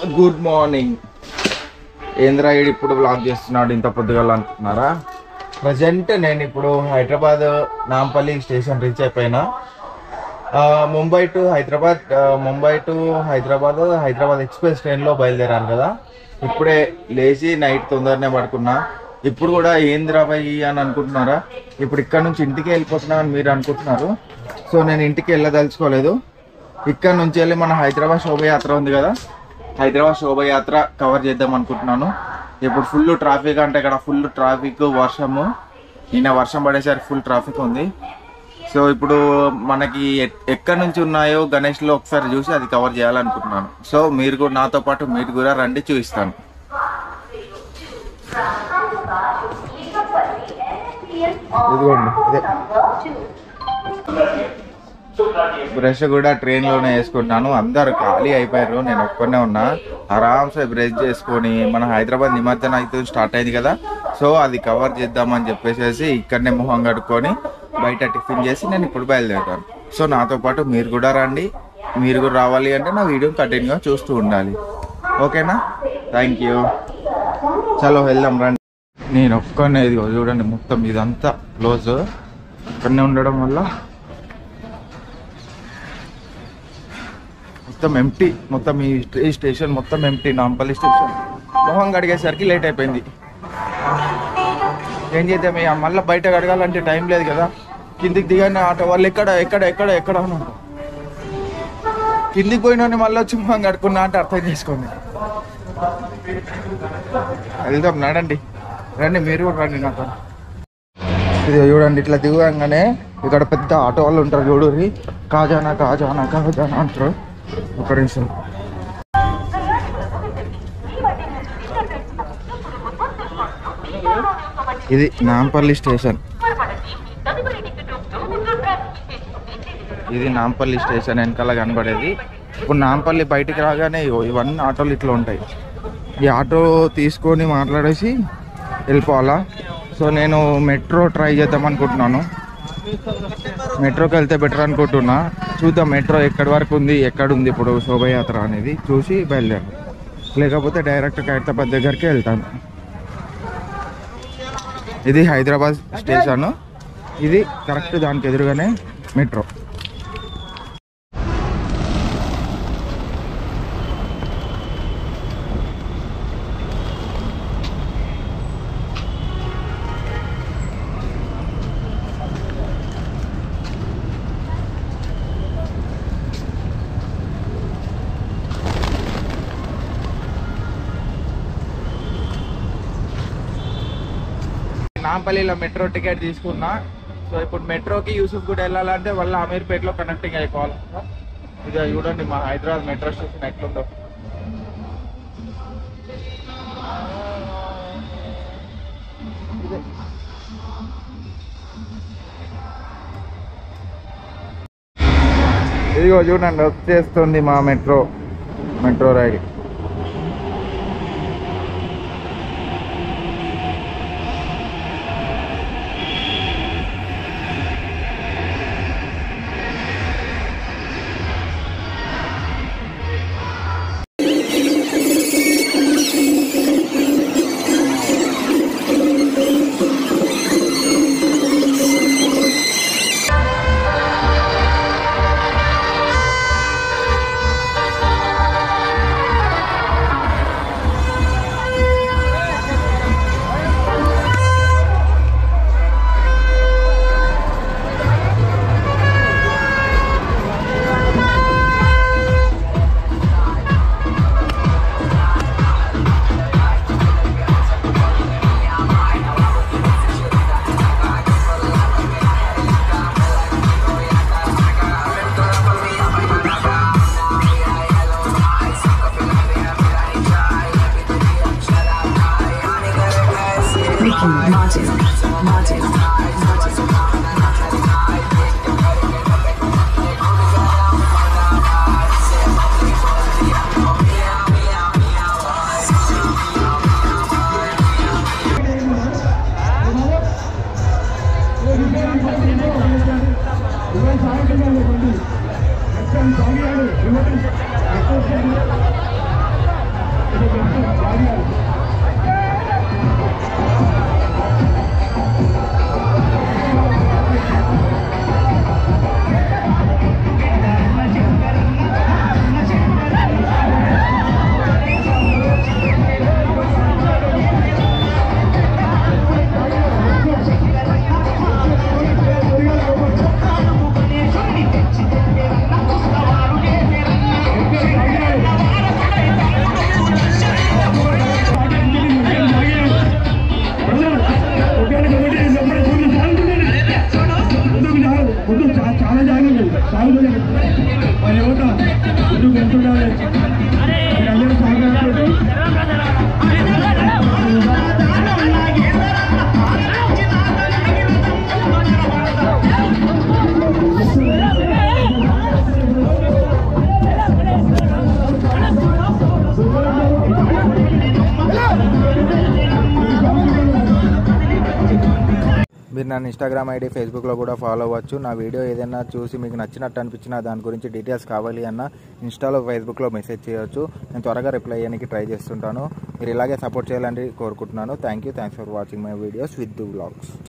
Good morning. ఏంద్రా ఈడు ఇప్పుడు బ్లాగ్ చేస్తున్నాడు ఇంత పొద్దుగాల అనుకుంటున్నారా? ప్రజెంట్ నేను ఇప్పుడు హైదరాబాద్ నాంపల్లి స్టేషన్ రీచ్ అయిపోయినా. ముంబై టు హైదరాబాద్ ఎక్స్ప్రెస్ ట్రైన్లో బయలుదేరాను కదా. ఇప్పుడే లేచి నైట్ తొందరనే పడుకున్నా. ఇప్పుడు కూడా ఏంద్రా భయ్ అని అనుకుంటున్నారా? ఇప్పుడు ఇక్కడ నుంచి ఇంటికి వెళ్ళిపోతున్నా అని మీరు అనుకుంటున్నారు. సో నేను ఇంటికి వెళ్ళదలుచుకోలేదు. ఇక్కడ నుంచి వెళ్ళి మన హైదరాబాద్ శోభయాత్ర ఉంది కదా, హైదరాబాద్ శోభయాత్ర కవర్ చేద్దాం అనుకుంటున్నాను. ఇప్పుడు ఫుల్ ట్రాఫిక్, అంటే ఇక్కడ ఫుల్ ట్రాఫిక్, వర్షము. నిన్న వర్షం పడేసరికి ఫుల్ ట్రాఫిక్ ఉంది. సో ఇప్పుడు మనకి ఎక్కడి నుంచి ఉన్నాయో గణేష్లో ఒకసారి చూసి అది కవర్ చేయాలనుకుంటున్నాను. సో మీరు కూడా నాతో పాటు మీరు కూడా రండి, చూపిస్తాను. ఇదిగోండి, ఇదే బ్రష్ కూడా ట్రైన్లోనే వేసుకుంటున్నాను. అందరు ఖాళీ అయిపోయారు, నేను ఒక్కనే ఉన్నా. ఆరామ్సే బ్రష్ చేసుకొని మన హైదరాబాద్ నిమజ్జనం అయితే స్టార్ట్ అయింది కదా, సో అది కవర్ చేద్దామని చెప్పేసి ఇక్కడనే మొహం కడుక్కొని బయట టిఫిన్ చేసి నేను ఇప్పుడు బయలుదేరుతాను. సో నాతో పాటు మీరు కూడా రండి. మీరు కూడా రావాలి అంటే నా వీడియోని కంటిన్యూగా చూస్తూ ఉండాలి. ఓకేనా? Thank you. చలో వెళ్దాం రండి. నేను ఒక్కనే, ఇదిగో చూడండి, మొత్తం ఇదంతా క్లోజ్. ఇక్కడనే ఉండడం వల్ల మొత్తం ఎంటీ, మొత్తం ఈ స్టేషన్ మొత్తం ఎంటీ. నాంపల్లి స్టేషన్ మొహం కడిగేసరికి లేట్ అయిపోయింది. ఏం చేద్దాం, మళ్ళీ బయట కడగాలంటే టైం లేదు కదా. కిందికి దిగానే ఆటో వాళ్ళు ఎక్కడ అని కిందికి పోయినా మళ్ళీ వచ్చి మొహం కడుకున్నా అంటే అర్థం చేసుకోండి. వెళ్దాం, నడండి, రండి, మీరు కూడా రండి నాతో. ఇది చూడండి, ఇట్లా దిగంగానే ఇక్కడ పెద్ద ఆటో వాళ్ళు ఉంటారు చూడండి. కాజానా అంటారు. ఒక నిమిషం. ఇది నాంపల్లి స్టేషన్. ఇది నాంపల్లి స్టేషన్ వెనకాల కనబడేది. ఇప్పుడు నాంపల్లి బయటికి రాగానే ఇవన్నీ ఆటోలు ఇట్లా ఉంటాయి. ఈ ఆటో తీసుకొని మాట్లాడేసి వెళ్ళిపోవాలా. సో నేను మెట్రో ట్రై చేద్దాం అనుకుంటున్నాను. మెట్రోకి వెళ్తే బెటర్ అనుకుంటున్నా. చూద్దాం మెట్రో ఎక్కడి వరకు ఉంది, ఎక్కడుంది ఇప్పుడు శోభయాత్ర అనేది చూసి బయలుదేరాం. లేకపోతే డైరెక్ట్ ఖైరతాబాద్ దగ్గరికి వెళ్తాను. ఇది హైదరాబాద్ స్టేషన్. ఇది కరెక్ట్ దానికి ఎదురుగానే మెట్రో. నాంపల్లిలో మెట్రో టికెట్ తీసుకున్నా. సో ఇప్పుడు మెట్రోకి యూసుఫ్ కూడా వెళ్ళాలంటే వాళ్ళ అమీర్పేటలో కనెక్టింగ్ అయిపోవాలి. ఇది చూడండి మా హైదరాబాద్ మెట్రో స్టేషన్ ఎట్లుందో. ఇదిగో చూడండి, వచ్చేస్తుంది మా మెట్రో రైలు. మీరు నన్ను ఇన్స్టాగ్రామ్ ఐడి ఫేస్బుక్లో కూడా ఫాలో అవ్వచ్చు. నా వీడియో ఏదైనా చూసి మీకు నచ్చినట్టు అనిపించినా దాని గురించి డీటెయిల్స్ కావాలి అన్న ఇన్స్టాలో ఫేస్బుక్లో మెసేజ్ చేయవచ్చు. నేను త్వరగా రిప్లై చేయడానికి ట్రై చేస్తుంటాను. మీరు ఇలాగే సపోర్ట్ చేయాలని కోరుకుంటున్నాను. Thanks for watching my videos with దు వ్లాగ్స్.